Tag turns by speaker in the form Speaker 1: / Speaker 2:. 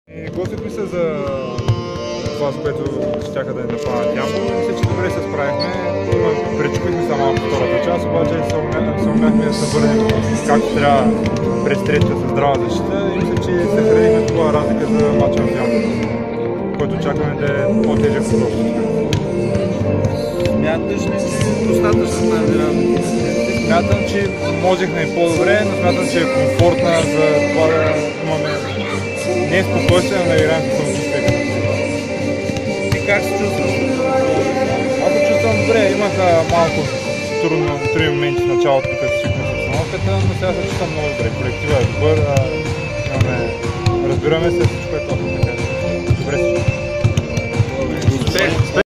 Speaker 1: Какво си мисля за това, с което щяха да ни нападат Ямбол? Мисля, че добре се справихме. Пречупихме се малко втората част, обаче се умяхме да се върнем както трябва през третата с здрава защита и мисля, че съхранихме това разлика за мача в Ямбол, който очакваме да е по-тежък в общото.
Speaker 2: Смяташ ли, че достатъчно тази разлика?
Speaker 1: Смятам, че можехме и по-добре, но смятам, че е комфортна за това да имаме не спокойствие, но да играем с самочувствие.
Speaker 2: Ти как се чувстваш?
Speaker 1: Аз се чувствам добре, имах малко трудни моменти в началото, като свикнах с обстановката, но сега се чувствам много добре. Колективът е добър, разбираме се, всичко е точно така. Добре се чувствам.